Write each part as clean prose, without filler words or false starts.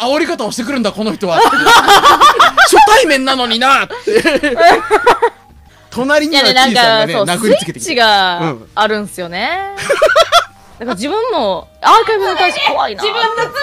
煽り方をしてくるんだこの人は初対面なのになって隣にはちいさんがね殴りつけてきて、 スイッチがあるんすよね。だから自分もアーカイブに対して怖いな。自分の爪で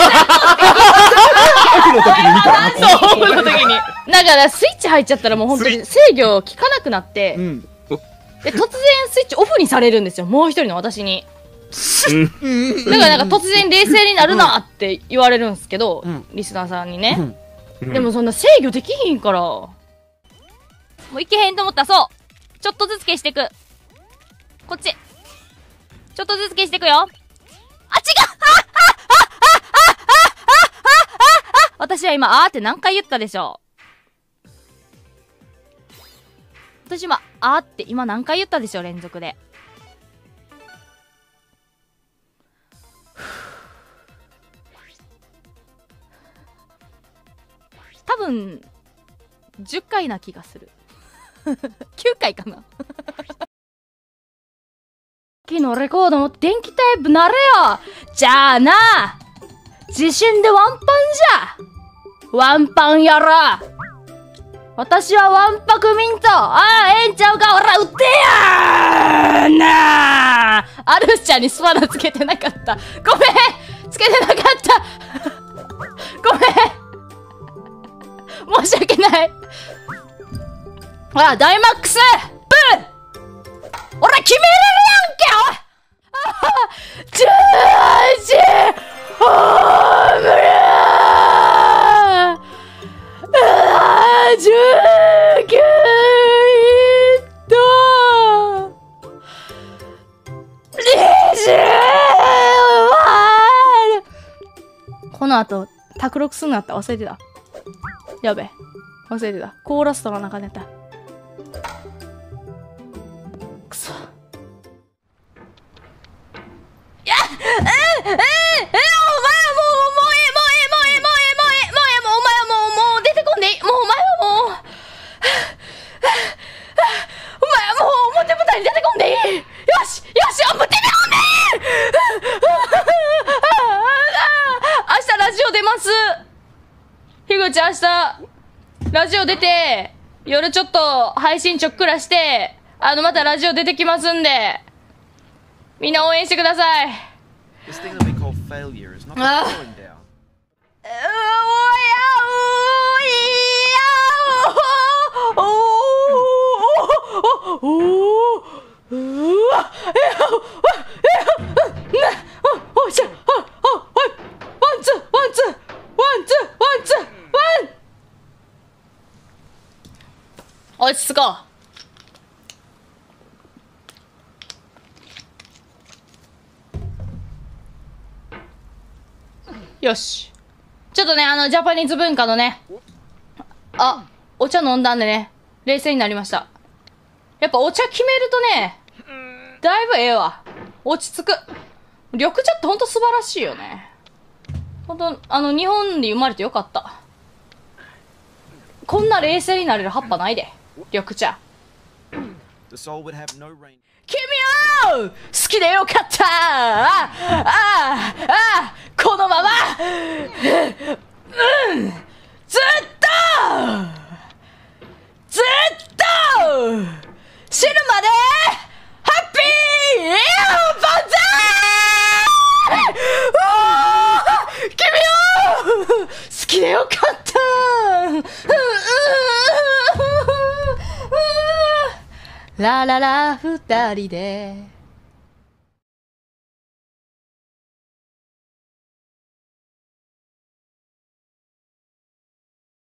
オフの時に見た。 そう、オフの時に。だからスイッチ入っちゃったらもう本当に制御効かなくなって、で突然スイッチオフにされるんですよ、もう一人の私に。だからなんか突然冷静になるなって言われるんですけど、リスナーさんにね。でもそんな制御できひんから。もういけへんと思ったら、そう。ちょっとずつ消していく。こっち。ちょっとずつ消していくよ。あ、違う私は今、あーって何回言ったでしょう。私今、あーって今何回言ったでしょう、連続で。多分、10回な気がする。9回かな。昨日レコードも電気テープなれよ。じゃあな、地震でワンパンじゃ。ワンパンやら。私はワンパクミント。ああ、ええんちゃうか。ほら、売ってやーなあ。アルシャにスパナつけてなかった。ごめん、つけてなかった。ごめん。申し訳ない。ほら、ダイマックスブー。俺決めれるやんけ、おい。ジュージホームラン。19ヒット。20。この後卓録すんなった忘れてた。やべ、忘れてた。コーラスとかなんか出た。くそ。いや、お前はもうお前はもう出てこんでいい。もうお前はもう、お前はもう表舞台に出てこんでいい。よし、よし、もう出てこんでいい。明日ラジオ出ます。樋口、明日ラジオ出て、夜ちょっと配信ちょっくらして、またラジオ出てきますんで、みんな応援してください。落ち着こう。よし。ちょっとね、ジャパニーズ文化のね、お茶飲んだんでね、冷静になりました。やっぱお茶決めるとね、だいぶええわ。落ち着く。緑茶ってほんと素晴らしいよね。ほんと、日本に生まれてよかった。こんな冷静になれる葉っぱないで。緑茶。君を好きでよかった。このままずっと死ぬまでハッピー万歳。君を好きでよかった。ラララ二人で